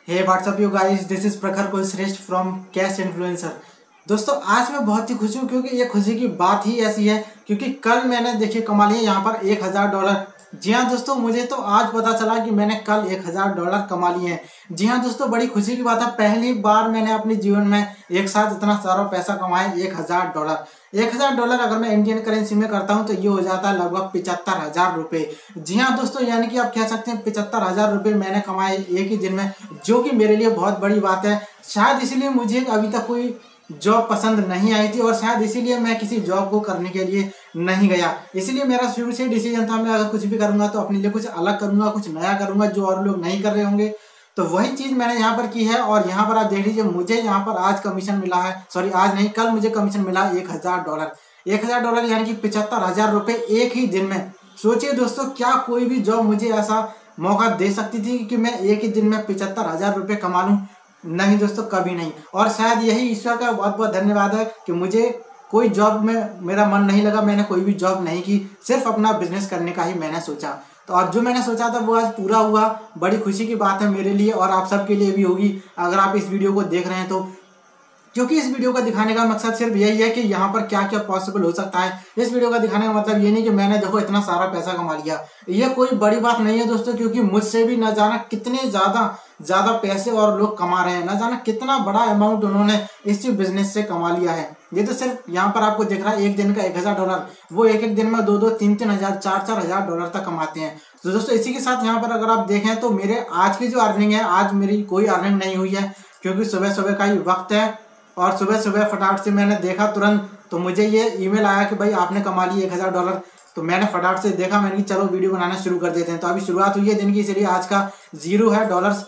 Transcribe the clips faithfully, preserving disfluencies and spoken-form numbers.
Hey what's up you guys, this is Prakhar Kulshreshtha from cash influencer. दोस्तों आज मैं बहुत ही खुश हूँ क्योंकि ये खुशी की बात ही ऐसी है क्योंकि कल मैंने देखिए कमा लिया यहाँ पर एक हज़ार डॉलर। जी हाँ दोस्तों, मुझे तो आज पता चला कि मैंने कल एक हज़ार डॉलर कमा लिए हैं। जी हाँ दोस्तों, बड़ी खुशी की बात है, पहली बार मैंने अपने जीवन में एक साथ इतना सारा पैसा कमाया, एक हज़ार डॉलर। एक हज़ार डॉलर अगर मैं इंडियन करेंसी में करता हूँ तो ये हो जाता है लगभग पिचहत्तर हजार रुपये। जी हाँ दोस्तों, यानी कि आप कह सकते हैं पिचहत्तर हजार रुपये मैंने कमाए एक ही दिन में, जो कि मेरे लिए बहुत बड़ी बात है। शायद इसीलिए मुझे अभी तक कोई जॉब पसंद नहीं आई थी और शायद इसीलिए मैं किसी जॉब को करने के लिए नहीं गया। इसीलिए मेरा शुरू से डिसीजन था, मैं अगर कुछ भी करूंगा तो अपने लिए कुछ अलग करूंगा, कुछ नया करूंगा जो और लोग नहीं कर रहे होंगे। तो वही चीज़ मैंने यहाँ पर की है और यहाँ पर आप देख लीजिए, मुझे यहाँ पर आज कमीशन मिला है, सॉरी आज नहीं, कल मुझे कमीशन मिला एक हज़ार डॉलर। एक हज़ार डॉलर यानी कि पिचहत्तर हजार रुपये एक ही दिन में। सोचिए दोस्तों, क्या कोई भी जॉब मुझे ऐसा मौका दे सकती थी कि मैं एक ही दिन में पिचहत्तर हजार रुपये कमा लूँ? नहीं दोस्तों, कभी नहीं। और शायद यही ईश्वर का बहुत बहुत धन्यवाद है कि मुझे कोई जॉब में मेरा मन नहीं लगा, मैंने कोई भी जॉब नहीं की, सिर्फ अपना बिजनेस करने का ही मैंने सोचा। तो और जो मैंने सोचा था वो आज पूरा हुआ। बड़ी खुशी की बात है मेरे लिए और आप सबके लिए भी होगी अगर आप इस वीडियो को देख रहे हैं तो, क्योंकि इस वीडियो का दिखाने का मकसद सिर्फ यही है कि यहाँ पर क्या क्या पॉसिबल हो सकता है। इस वीडियो का दिखाने का मतलब ये नहीं कि मैंने देखो इतना सारा पैसा कमा लिया, ये कोई बड़ी बात नहीं है दोस्तों, क्योंकि मुझसे भी न जाना कितने ज़्यादा ज़्यादा पैसे और लोग कमा रहे हैं, न जाना कितना बड़ा अमाउंट उन्होंने इसी बिजनेस से कमा लिया है। ये तो सिर्फ यहाँ पर आपको दिख रहा है एक दिन का एक हज़ार डॉलर, वो एक एक दिन में दो दो तीन तीन हज़ार चार चार हज़ार डॉलर तक कमाते हैं। तो दोस्तों इसी के साथ यहाँ पर अगर आप देखें तो मेरे आज की जो अर्निंग है, आज मेरी कोई अर्निंग नहीं हुई है क्योंकि सुबह सुबह का ही वक्त है और सुबह सुबह फटाफट से मैंने देखा तुरंत, तो मुझे ये ईमेल आया कि भाई आपने कमा लिए एक हज़ार डॉलर। तो मैंने फटाफट से देखा, मैंने कि चलो वीडियो बनाना शुरू कर देते हैं। तो अभी शुरुआत हुई है दिन की, इसलिए आज का जीरो है डॉलर्स,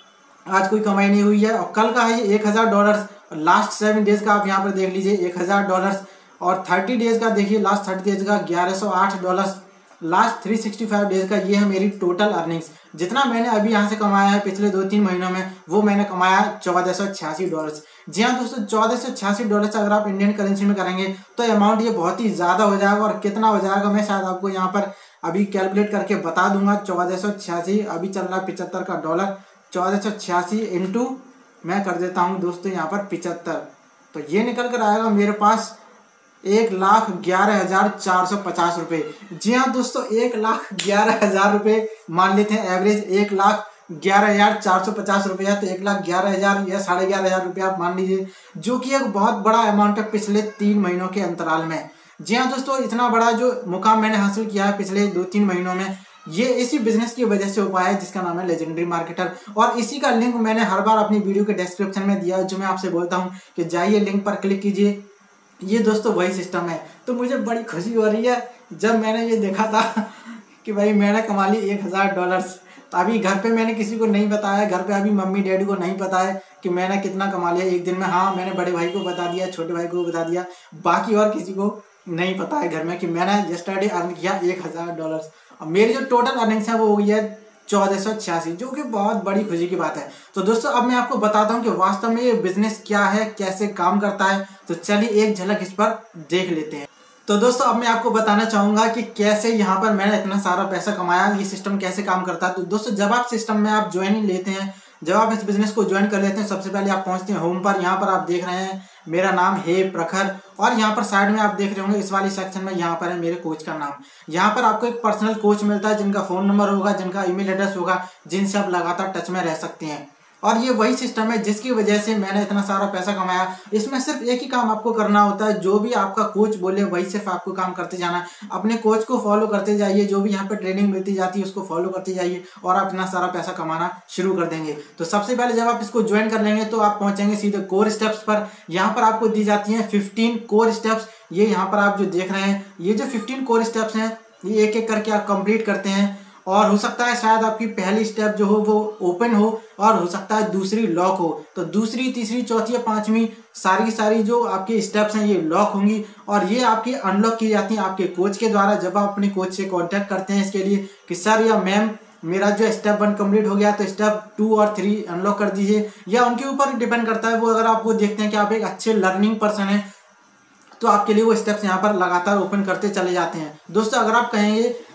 आज कोई कमाई नहीं हुई है। और कल का है ये एक हज़ार डॉलर्स। लास्ट सेवन डेज का आप यहाँ पर देख लीजिए एक हज़ार डॉलर्स, और थर्टी डेज का देखिए, लास्ट थर्टी डेज का ग्यारह सौ आठ dollars, last three sixty five days का ये है मेरी टोटल अर्निंग्स। जितना मैंने अभी यहाँ से कमाया है पिछले दो तीन महीनों में, वो मैंने कमाया है चौदह सौ छियासी डॉलर्स। जी हाँ दोस्तों, चौदह सौ छियासी डॉलर अगर आप इंडियन करेंसी में करेंगे तो अमाउंट ये बहुत ही ज़्यादा हो जाएगा। और कितना हो जाएगा मैं शायद आपको यहाँ पर अभी कैलकुलेट करके बता दूंगा। चौदह सौ छियासी अभी चल रहा है पिचहत्तर का डॉलर, चौदह सौ छियासी इंटू मैं कर देता हूँ दोस्तों यहाँ पर पिचहत्तर, तो ये निकल कर आएगा मेरे पास एक लाख ग्यारह हजार चार सौ पचास रुपये। जी हाँ दोस्तों, एक लाख ग्यारह हजार रुपये मान लेते हैं एवरेज, एक लाख ग्यारह हजार चार सौ पचास रुपये है, तो एक लाख ग्यारह हजार या साढ़े ग्यारह हजार रुपये आप मान लीजिए, जो कि एक बहुत बड़ा अमाउंट है पिछले तीन महीनों के अंतराल में। जी हाँ दोस्तों, इतना बड़ा जो मुकाम मैंने हासिल किया है पिछले दो तीन महीनों में, ये इसी बिजनेस की वजह से हो पाया है जिसका नाम है लेजेंडरी मार्केटर। और इसी का लिंक मैंने हर बार अपनी वीडियो के डिस्क्रिप्शन में दिया है, जो मैं आपसे बोलता हूँ कि जाइए लिंक पर क्लिक कीजिए। ये दोस्तों वही सिस्टम है। तो मुझे बड़ी खुशी हो रही है जब मैंने ये देखा था कि भाई मैंने कमा ली एक हज़ार डॉलर्स। तो अभी घर पे मैंने किसी को नहीं बताया, घर पे अभी मम्मी डैडी को नहीं पता है कि मैंने कितना कमा लिया एक दिन में। हाँ, मैंने बड़े भाई को बता दिया, छोटे भाई को बता दिया, बाकी और किसी को नहीं पता है घर में कि मैंने यस्टरडे अर्न किया एक हज़ार डॉलर्स। और मेरी जो टोटल अर्निंग्स है वो हो गई है चौदह सौ छियासी, जो कि बहुत बड़ी खुशी की बात है। तो दोस्तों अब मैं आपको बताता हूँ कि वास्तव में ये बिजनेस क्या है, कैसे काम करता है। तो चलिए एक झलक इस पर देख लेते हैं। तो दोस्तों अब मैं आपको बताना चाहूँगा कि कैसे यहाँ पर मैंने इतना सारा पैसा कमाया, ये सिस्टम कैसे काम करता है। तो दोस्तों जब आप सिस्टम में आप ज्वाइन लेते हैं, जब आप इस बिजनेस को ज्वाइन कर लेते हैं, सबसे पहले आप पहुंचते हैं होम पर। यहाँ पर आप देख रहे हैं मेरा नाम है प्रखर, और यहाँ पर साइड में आप देख रहे होंगे इस वाली सेक्शन में यहाँ पर है मेरे कोच का नाम। यहाँ पर आपको एक पर्सनल कोच मिलता है जिनका फ़ोन नंबर होगा, जिनका ईमेल एड्रेस होगा, जिनसे आप लगातार टच में रह सकते हैं। और ये वही सिस्टम है जिसकी वजह से मैंने इतना सारा पैसा कमाया। इसमें सिर्फ एक ही काम आपको करना होता है, जो भी आपका कोच बोले वही सिर्फ आपको काम करते जाना है। अपने कोच को फॉलो करते जाइए, जो भी यहाँ पे ट्रेनिंग मिलती जाती है उसको फॉलो करते जाइए और आप इतना सारा पैसा कमाना शुरू कर देंगे। तो सबसे पहले जब आप इसको ज्वाइन कर लेंगे तो आप पहुंचेंगे सीधे कोर स्टेप्स पर। यहाँ पर आपको दी जाती हैं फिफ्टीन कोर स्टेप्स। ये यहाँ पर आप जो देख रहे हैं, ये जो फिफ्टीन कोर स्टेप्स हैं, ये एक एक करके आप कंप्लीट करते हैं। और हो सकता है शायद आपकी पहली स्टेप जो हो वो ओपन हो, और हो सकता है दूसरी लॉक हो। तो दूसरी, तीसरी, चौथी या पांचवी सारी सारी जो आपकी स्टेप्स हैं ये लॉक होंगी, और ये आपकी अनलॉक की जाती हैं आपके कोच के द्वारा। जब आप अपने कोच से कांटेक्ट करते हैं इसके लिए कि सर या मैम मेरा जो स्टेप वन कंप्लीट हो गया तो स्टेप टू और थ्री अनलॉक कर दीजिए, या उनके ऊपर डिपेंड करता है। वो अगर आपको देखते हैं कि आप एक अच्छे लर्निंग पर्सन हैं तो आपके लिए वो स्टेप्स यहाँ पर लगातार ओपन करते चले जाते हैं। दोस्तों अगर आप कहेंगे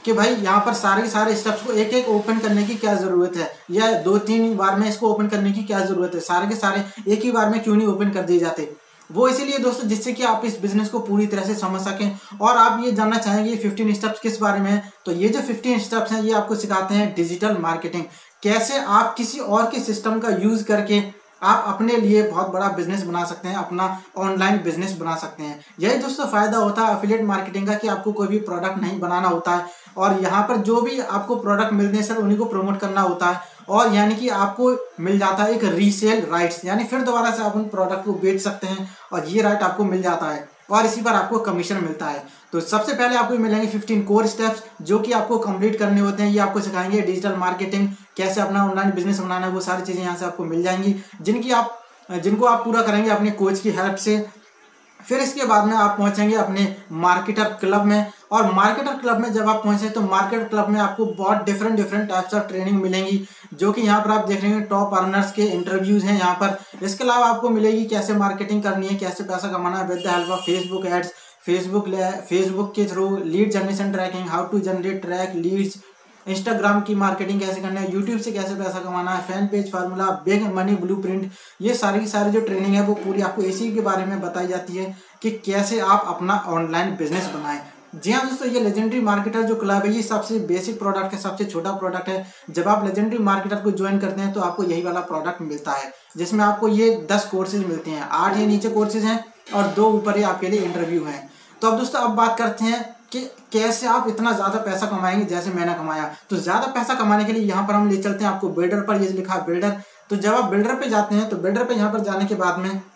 कि भाई यहाँ पर सारे के सारे स्टेप्स को एक एक ओपन करने की क्या ज़रूरत है, या दो तीन बार में इसको ओपन करने की क्या ज़रूरत है, सारे के सारे एक ही बार में क्यों नहीं ओपन कर दिए जाते। वो इसीलिए दोस्तों जिससे कि आप इस बिजनेस को पूरी तरह से समझ सकें। और आप ये जानना चाहेंगे ये फिफ्टीन स्टेप्स किस बारे में है, तो ये जो फिफ्टीन स्टेप्स हैं ये आपको सिखाते हैं डिजिटल मार्केटिंग, कैसे आप किसी और के सिस्टम का यूज़ करके आप अपने लिए बहुत बड़ा बिजनेस बना सकते हैं, अपना ऑनलाइन बिजनेस बना सकते हैं। यही दोस्तों फायदा होता है एफिलिएट मार्केटिंग का कि आपको कोई भी प्रोडक्ट नहीं बनाना होता है और यहाँ पर जो भी आपको प्रोडक्ट मिलते हैं सर उन्हीं को प्रमोट करना होता है, और यानी कि आपको मिल जाता है एक रीसेल राइट्स, यानी फिर दोबारा से आप उन प्रोडक्ट को बेच सकते हैं और ये राइट आपको मिल जाता है और इसी पर आपको कमीशन मिलता है। तो सबसे पहले आपको मिलेंगे फिफ्टीन कोर स्टेप्स जो कि आपको कंप्लीट करने होते हैं। ये आपको सिखाएंगे डिजिटल मार्केटिंग, कैसे अपना ऑनलाइन बिजनेस बनाना है, वो सारी चीज़ें यहाँ से आपको मिल जाएंगी जिनकी आप जिनको आप पूरा करेंगे अपने कोच की हेल्प से। फिर इसके बाद में आप पहुंचेंगे अपने मार्केटर क्लब में, और मार्केटर क्लब में जब आप पहुंचे तो मार्केटर क्लब में आपको बहुत different different types of training मिलेंगी, जो कि यहाँ पर आप देख रहे हैं टॉप अर्नर्स के इंटरव्यूज हैं यहाँ पर। इसके अलावा आपको मिलेगी कैसे मार्केटिंग करनी है, कैसे पैसा कमाना है with the help of Facebook ads, Facebook Facebook के through lead generation tracking, how to generate track leads, Instagram की मार्केटिंग कैसे करना है, यूट्यूब से कैसे पैसा कमाना है, fan page formula, big money blueprint, ये सारी की सारी जो ट्रेनिंग है वो पूरी आपको इसी के बारे में बताई जाती है कि कैसे आप अपना ऑनलाइन बिजनेस बनाएं। जी हाँ दोस्तों, ये लेजेंडरी मार्केटर जो क्लब है ये सबसे बेसिक प्रोडक्ट है, सबसे छोटा प्रोडक्ट है। जब आप लेजेंडरी मार्केटर को ज्वाइन करते हैं तो आपको यही वाला प्रोडक्ट मिलता है, जिसमें आपको ये दस कोर्सेज मिलते हैं, आठ ये नीचे कोर्सेज हैं और दो ऊपर ये आपके लिए इंटरव्यू हैं। तो अब दोस्तों अब बात करते हैं कि कैसे आप इतना ज़्यादा पैसा कमाएंगे जैसे मैंने कमाया। तो ज़्यादा पैसा कमाने के लिए यहाँ पर हम ले चलते हैं आपको बिल्डर पर, ये लिखा बिल्डर। तो जब आप बिल्डर पे जाते हैं तो बिल्डर पे यहाँ पर जाने के बाद में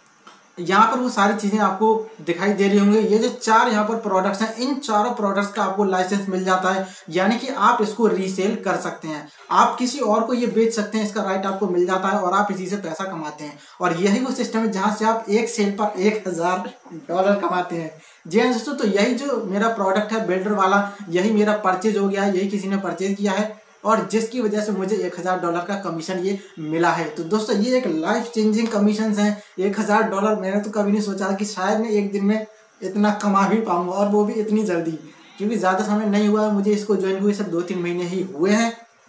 यहाँ पर वो सारी चीज़ें आपको दिखाई दे रही होंगी। ये जो चार यहाँ पर प्रोडक्ट्स हैं, इन चारों प्रोडक्ट्स का आपको लाइसेंस मिल जाता है, यानी कि आप इसको रीसेल कर सकते हैं, आप किसी और को ये बेच सकते हैं, इसका राइट आपको मिल जाता है और आप इसी से पैसा कमाते हैं। और यही वो सिस्टम है जहाँ से आप एक सेल पर एक हज़ार डॉलर कमाते हैं। जी हाँ दोस्तों, तो यही जो मेरा प्रोडक्ट है बिल्डर वाला, यही मेरा परचेज हो गया है, यही किसी ने परचेज किया है और जिसकी वजह से मुझे एक हज़ार डॉलर का कमीशन ये मिला है। तो दोस्तों ये एक लाइफ चेंजिंग कमीशन हैं, एक हज़ार डॉलर। मैंने तो कभी नहीं सोचा कि शायद मैं एक दिन में इतना कमा भी पाऊंगा, और वो भी इतनी जल्दी, क्योंकि ज़्यादा समय नहीं हुआ है मुझे इसको ज्वाइन हुए, सिर्फ दो तीन महीने ही हुए हैं।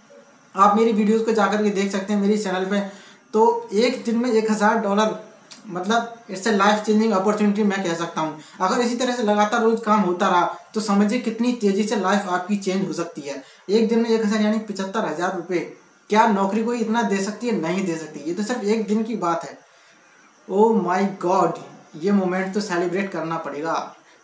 आप मेरी वीडियोज़ को जाकर के देख सकते हैं मेरी चैनल पर। तो एक दिन में एक हज़ार डॉलर मतलब it's a life changing opportunity मैं कह सकता हूँ। अगर इसी तरह से लगातार रोज काम होता रहा तो समझिए कितनी तेजी से लाइफ आपकी चेंज हो सकती है। एक दिन में एक हज़ार यानी पचहत्तर हज़ार रुपये, क्या नौकरी कोई इतना दे सकती है? नहीं दे सकती। ये तो सिर्फ एक दिन की बात है। ओ माय गॉड, ये मोमेंट तो सेलिब्रेट करना पड़ेगा।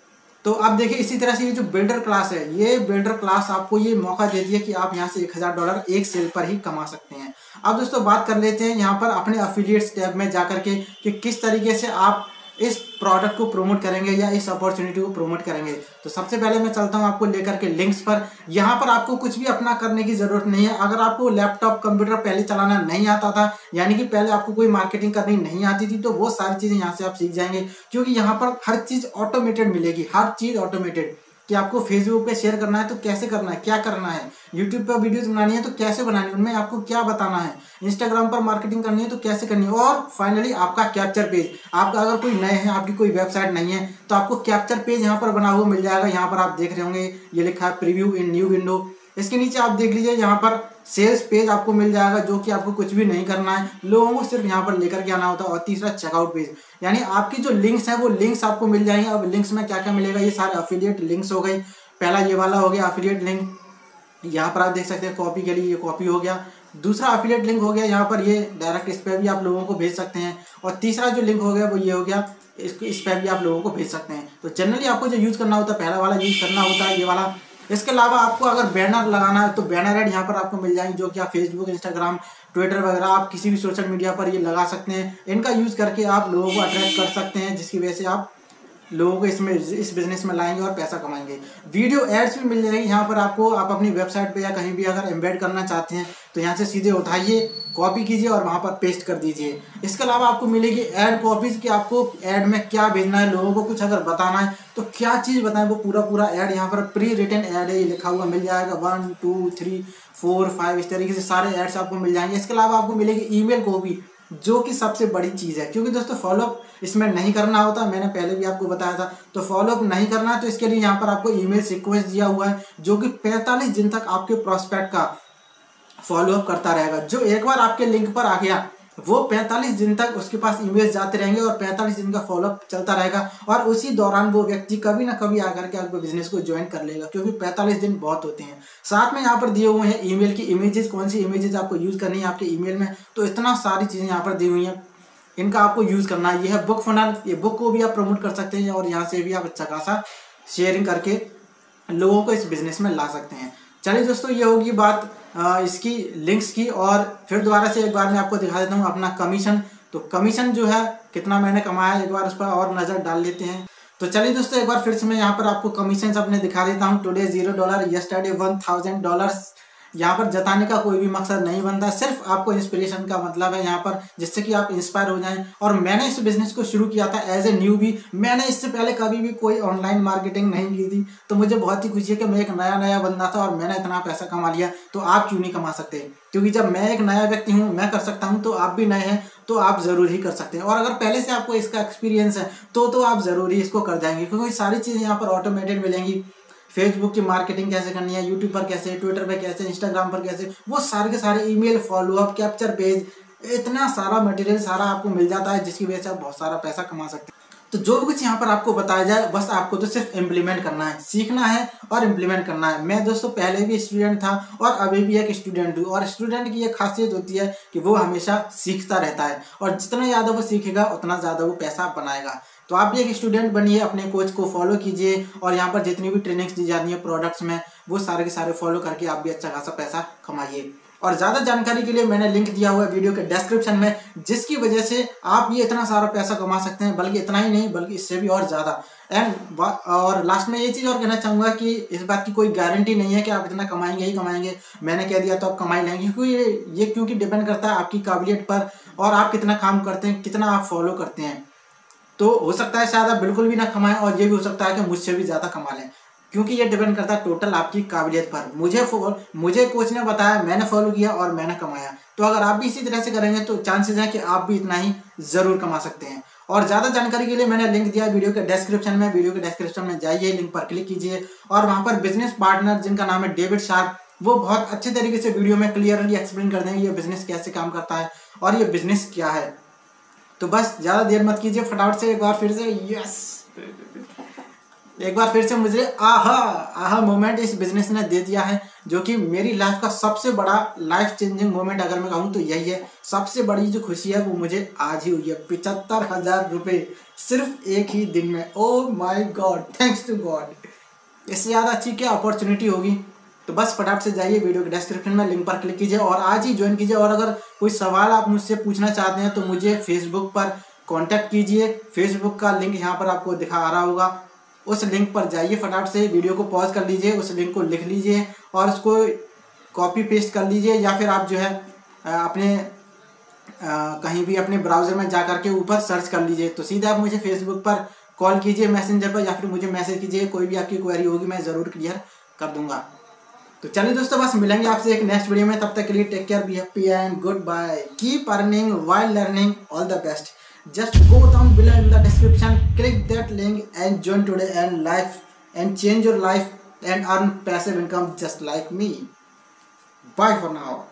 तो अब देखिए इसी तरह से ये जो बिल्डर क्लास है, ये बिल्डर क्लास आपको ये मौका देती है कि आप यहाँ से एक हज़ार डॉलर एक सेल पर ही कमा सकते हैं। अब दोस्तों बात कर लेते हैं यहाँ पर अपने अफिलिएट्स टैब में जाकर के कि किस तरीके से आप इस प्रोडक्ट को प्रमोट करेंगे या इस अपॉर्चुनिटी को प्रमोट करेंगे। तो सबसे पहले मैं चलता हूँ आपको लेकर के लिंक्स पर। यहाँ पर आपको कुछ भी अपना करने की जरूरत नहीं है। अगर आपको लैपटॉप कंप्यूटर पहले चलाना नहीं आता था, यानी कि पहले आपको कोई मार्केटिंग करनी नहीं आती थी, तो वो सारी चीज़ें यहाँ से आप सीख जाएंगे, क्योंकि यहाँ पर हर चीज़ ऑटोमेटेड मिलेगी, हर चीज़ ऑटोमेटेड। कि आपको फेसबुक पे शेयर करना है तो कैसे करना है, क्या करना है, यूट्यूब पर वीडियोस बनानी है तो कैसे बनानी है, उनमें आपको क्या बताना है, इंस्टाग्राम पर मार्केटिंग करनी है तो कैसे करनी है, और फाइनली आपका कैप्चर पेज। आपका अगर कोई नए हैं, आपकी कोई वेबसाइट नहीं है, तो आपको कैप्चर पेज यहाँ पर बना हुआ मिल जाएगा। यहाँ पर आप देख रहे होंगे ये लिखा है प्रीव्यू इन न्यू विंडो। इसके नीचे आप देख लीजिए यहाँ पर सेल्स पेज आपको मिल जाएगा, जो कि आपको कुछ भी नहीं करना है, लोगों को सिर्फ यहाँ पर लेकर के आना होता है। और तीसरा चेकआउट पेज, यानी आपकी जो लिंक्स हैं वो लिंक्स आपको मिल जाएंगे। अब लिंक्स में क्या क्या मिलेगा, ये सारे अफिलिएट लिंक्स हो गए। पहला ये वाला हो गया अफिलिएट लिंक, यहाँ पर आप देख सकते हैं कॉपी के लिए ये कॉपी हो गया। दूसरा अफिलिएट लिंक हो गया यहाँ पर, ये डायरेक्ट इस पर भी आप लोगों को भेज सकते हैं। और तीसरा जो लिंक हो गया वो ये हो गया, इसको इस पर भी आप लोगों को भेज सकते हैं। तो जनरली आपको जो यूज़ करना होता है पहला वाला यूज़ करना होता है, ये वाला। इसके अलावा आपको अगर बैनर लगाना है तो बैनर ऐड यहाँ पर आपको मिल जाएंगे, जो कि आप फेसबुक, इंस्टाग्राम, ट्विटर वगैरह आप किसी भी सोशल मीडिया पर ये लगा सकते हैं। इनका यूज़ करके आप लोगों को अट्रैक्ट कर सकते हैं, जिसकी वजह से आप लोगों को इसमें इस बिजनेस में लाएंगे और पैसा कमाएंगे। वीडियो एड्स भी मिल जाएंगे यहाँ पर आपको। आप अपनी वेबसाइट पे या कहीं भी अगर एम्बेड करना चाहते हैं तो यहाँ से सीधे उठाइए, कॉपी कीजिए और वहाँ पर पेस्ट कर दीजिए। इसके अलावा आपको मिलेगी ऐड कॉपीज, कि आपको ऐड में क्या भेजना है, लोगों को कुछ अगर बताना है तो क्या चीज़ बताएं, वो पूरा पूरा ऐड यहाँ पर प्री रिटन ऐड है, ये लिखा हुआ मिल जाएगा। One two three four five इस तरीके से सारे एड्स आपको मिल जाएंगे। इसके अलावा आपको मिलेगी ईमेल कॉपी, जो कि सबसे बड़ी चीज़ है, क्योंकि दोस्तों फॉलोअप इसमें नहीं करना होता, मैंने पहले भी आपको बताया था। तो फॉलोअप नहीं करना है तो इसके लिए यहाँ पर आपको ईमेल सीक्वेंस दिया हुआ है जो कि पैंतालीस दिन तक आपके प्रोस्पेक्ट का फॉलोअप करता रहेगा। जो एक बार आपके लिंक पर आ गया वो पैंतालीस दिन तक उसके पास ईमेल जाते रहेंगे और पैंतालीस दिन का फॉलोअप चलता रहेगा, और उसी दौरान वो व्यक्ति कभी ना कभी आकर के आपके बिजनेस को ज्वाइन कर लेगा, क्योंकि पैंतालीस दिन बहुत होते हैं। साथ में यहाँ पर दिए हुए हैं ईमेल की इमेजेस, कौन सी इमेजेस आपको यूज़ करनी है आपके ईमेल में, तो इतना सारी चीज़ें यहाँ पर दी हुई हैं, इनका आपको यूज़ करना है। ये है बुक फनल, ये बुक को भी आप प्रमोट कर सकते हैं और यहाँ से भी आप अच्छा खासा शेयरिंग करके लोगों को इस बिज़नेस में ला सकते हैं। चलिए दोस्तों, ये होगी बात आ, इसकी लिंक्स की, और फिर दोबारा से एक बार मैं आपको दिखा देता हूँ अपना कमीशन। तो कमीशन जो है कितना मैंने कमाया एक बार उस पर और नज़र डाल लेते हैं। तो चलिए दोस्तों, एक बार फिर से मैं यहाँ पर आपको कमीशन अपने दिखा देता हूँ। Today zero dollar, yesterday one thousand dollars. यहाँ पर जताने का कोई भी मकसद नहीं बनता, सिर्फ आपको इंस्पिरेशन का मतलब है यहाँ पर, जिससे कि आप इंस्पायर हो जाएं। और मैंने इस बिजनेस को शुरू किया था एज ए न्यू भी, मैंने इससे पहले कभी भी कोई ऑनलाइन मार्केटिंग नहीं की थी। तो मुझे बहुत ही खुशी है कि मैं एक नया नया बंदा था और मैंने इतना पैसा कमा लिया। तो आप क्यों नहीं कमा सकते? क्योंकि जब मैं एक नया व्यक्ति हूँ, मैं कर सकता हूँ, तो आप भी नए हैं तो आप ज़रूर ही कर सकते हैं। और अगर पहले से आपको इसका एक्सपीरियंस है तो तो आप ज़रूर ही इसको कर जाएंगे, क्योंकि सारी चीज़ें यहाँ पर ऑटोमेटेड मिलेंगी। फेसबुक की मार्केटिंग कैसे करनी है, यूट्यूब पर कैसे, ट्विटर पर कैसे, इंस्टाग्राम पर कैसे, वो सारे के सारे ईमेल फॉलोअप, कैप्चर पेज, इतना सारा मटेरियल सारा आपको मिल जाता है, जिसकी वजह से आप बहुत सारा पैसा कमा सकते हैं। तो जो कुछ यहाँ पर आपको बताया जाए, बस आपको तो सिर्फ इम्प्लीमेंट करना है, सीखना है और इम्प्लीमेंट करना है। मैं दोस्तों पहले भी स्टूडेंट था और अभी भी एक स्टूडेंट हूँ, और स्टूडेंट की ये खासियत होती है कि वो हमेशा सीखता रहता है, और जितना ज़्यादा वो सीखेगा उतना ज़्यादा वो पैसा बनाएगा। तो आप भी एक स्टूडेंट बनिए, अपने कोच को फॉलो कीजिए, और यहाँ पर जितनी भी ट्रेनिंग्स दी जाती है प्रोडक्ट्स में, वो सारे के सारे फॉलो करके आप भी अच्छा खासा पैसा कमाइए। और ज़्यादा जानकारी के लिए मैंने लिंक दिया हुआ है वीडियो के डिस्क्रिप्शन में, जिसकी वजह से आप ये इतना सारा पैसा कमा सकते हैं, बल्कि इतना ही नहीं बल्कि इससे भी और ज़्यादा। एंड और लास्ट में ये चीज़ और कहना चाहूँगा कि इस बात की कोई गारंटी नहीं है कि आप इतना कमाएंगे ही कमाएंगे, मैंने कह दिया तो आप कमाई लेंगे, क्योंकि ये ये क्योंकि डिपेंड करता है आपकी काबिलियत पर, और आप कितना काम करते हैं, कितना आप फॉलो करते हैं। तो हो सकता है शायद आप बिल्कुल भी ना कमाएं, और ये भी हो सकता है कि मुझसे भी ज़्यादा कमा लें, क्योंकि ये डिपेंड करता है टोटल आपकी काबिलियत पर। मुझे मुझे कोच ने बताया, मैंने फॉलो किया और मैंने कमाया। तो अगर आप भी इसी तरह से करेंगे तो चांसेस हैं कि आप भी इतना ही ज़रूर कमा सकते हैं। और ज़्यादा जानकारी के लिए मैंने लिंक दिया वीडियो के डिस्क्रिप्शन में, वीडियो के डिस्क्रिप्शन में जाइए, लिंक पर क्लिक कीजिए, और वहाँ पर बिजनेस पार्टनर जिनका नाम है डेविड शार्प, वो बहुत अच्छे तरीके से वीडियो में क्लियरली एक्सप्लेन कर देंगे ये बिजनेस कैसे काम करता है और ये बिजनेस क्या है। तो बस ज़्यादा देर मत कीजिए, फटाफट से एक बार फिर से यस एक बार फिर से मुझे आहा आहा मोमेंट इस बिजनेस ने दे दिया है, जो कि मेरी लाइफ का सबसे बड़ा लाइफ चेंजिंग मोमेंट अगर मैं कहूँ तो यही है। सबसे बड़ी जो खुशी है वो मुझे आज ही हुई है, पिचहत्तर हजार रुपये सिर्फ एक ही दिन में। Oh my god, thanks to god. इससे ज़्यादा अच्छी क्या अपॉर्चुनिटी होगी। तो बस फटाफट से जाइए, वीडियो के डिस्क्रिप्शन में लिंक पर क्लिक कीजिए और आज ही ज्वाइन कीजिए। और अगर कोई सवाल आप मुझसे पूछना चाहते हैं तो मुझे फेसबुक पर कांटेक्ट कीजिए। फेसबुक का लिंक यहाँ पर आपको दिखा आ रहा होगा, उस लिंक पर जाइए, फटाफट से वीडियो को पॉज कर लीजिए, उस लिंक को लिख लीजिए और उसको कॉपी पेस्ट कर लीजिए, या फिर आप जो है अपने आ, कहीं भी अपने ब्राउज़र में जा करके ऊपर सर्च कर लीजिए। तो सीधे आप मुझे फेसबुक पर कॉल कीजिए मैसेंजर पर, या फिर मुझे मैसेज कीजिए, कोई भी आपकी क्वेरी होगी मैं ज़रूर क्लियर कर दूंगा। तो चलिए दोस्तों, बस मिलेंगे आपसे एक नेक्स्ट वीडियो में, तब तक के लिए take care, be happy and good bye, keep earning while learning, all the best. Just go down below in the description, click that link and join today and life and change your life and earn passive income just like me. Bye for now.